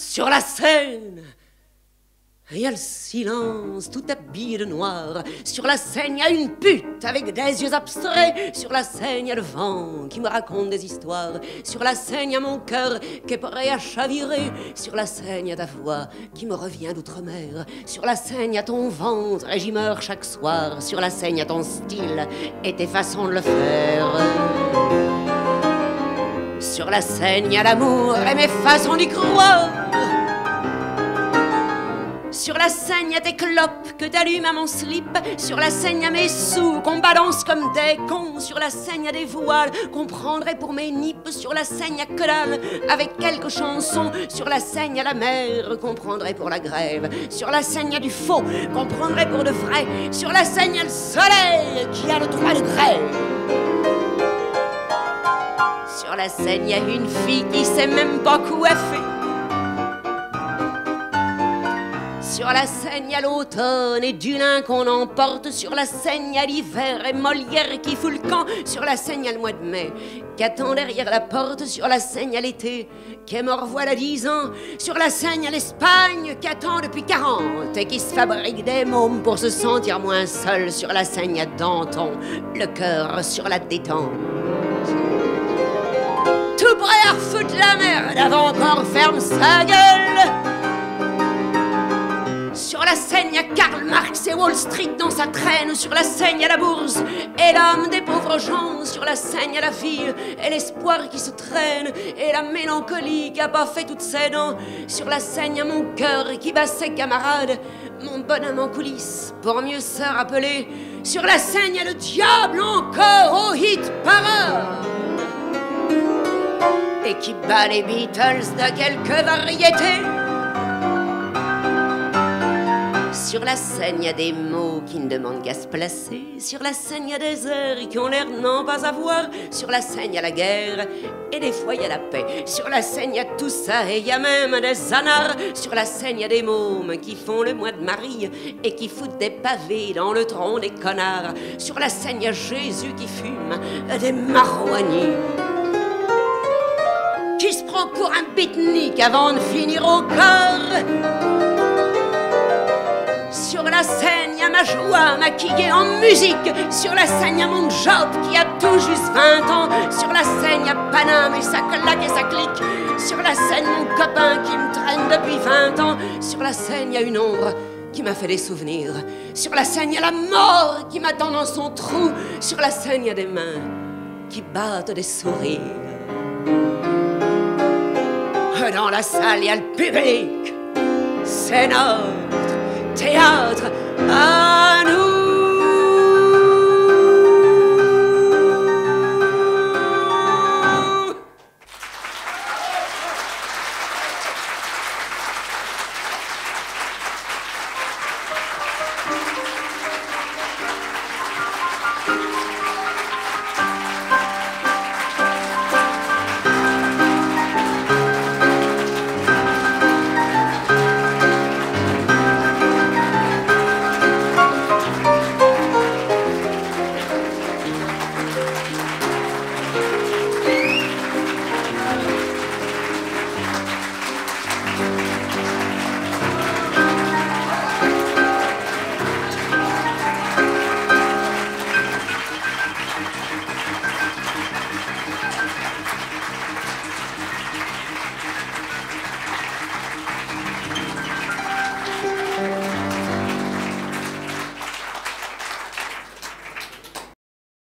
Sur la scène, il y a le silence, tout habillé de noir. Sur la scène, il y a une pute avec des yeux abstraits. Sur la scène, il y a le vent qui me raconte des histoires. Sur la scène, il y a mon cœur qui est prêt à chavirer. Sur la scène, il y a ta voix qui me revient d'outre-mer. Sur la scène, il y a ton ventre et j'y meurs chaque soir. Sur la scène, il y a ton style et tes façons de le faire. Sur la scène, il y a l'amour et mes façons d'y croire. Sur la scène, il y a tes clopes que t'allumes à mon slip. Sur la scène, il y a mes sous qu'on balance comme des cons. Sur la scène, il y a des voiles qu'on prendrait pour mes nippes. Sur la scène, il y a que dalle avec quelques chansons. Sur la scène, il y a la mer qu'on prendrait pour la grève. Sur la scène, il y a du faux qu'on prendrait pour de vrai. Sur la scène, il y a le soleil qui a le droit de grève. Sur la scène, il y a une fille qui sait même pas coiffer. Sur la scène, il y a l'automne et du lin qu'on emporte. Sur la scène, il y a l'hiver et Molière qui fout le camp. Sur la scène, il y a le mois de mai qui attend derrière la porte. Sur la scène, il y a l'été qui est mort voilà 10 ans. Sur la scène, il y a l'Espagne qui attend depuis 40 et qui se fabrique des mômes pour se sentir moins seul. Sur la scène, il y a Danton, le cœur sur la détente. Tout prêt à refoutre la merde avant qu'on ferme sa gueule. Sur la scène, il y a Karl Marx et Wall Street dans sa traîne. Sur la scène, il y a la bourse et l'homme des pauvres gens. Sur la scène, il y a la ville et l'espoir qui se traîne et la mélancolie qui a pas fait toutes ses dents. Sur la scène, il y a mon cœur qui bat ses camarades, mon bonhomme en coulisses pour mieux se rappeler. Sur la scène, il y a le diable encore au hit parade et qui bat les Beatles de quelques variétés. Sur la scène, il y a des mots qui ne demandent qu'à se placer. Sur la scène, il y a des airs qui ont l'air de n'en pas avoir. Sur la scène, il y a la guerre et des fois, il y a la paix. Sur la scène, il y a tout ça et il y a même des anards. Sur la scène, il y a des mômes qui font le mois de Marie et qui foutent des pavés dans le tronc des connards. Sur la scène, il y a Jésus qui fume des marouaniers, qui se prend pour un beatnik avant de finir au corps. Sur la scène, il y a ma joie maquillée en musique. Sur la scène, il y a mon job qui a tout juste 20 ans. Sur la scène, il y a Paname et sa claque et sa clique. Sur la scène, mon copain qui me traîne depuis 20 ans. Sur la scène, il y a une ombre qui m'a fait des souvenirs. Sur la scène, il y a la mort qui m'attend dans son trou. Sur la scène, il y a des mains qui battent des sourires. Dans la salle, il y a le public. C'est notre théâtre à nous.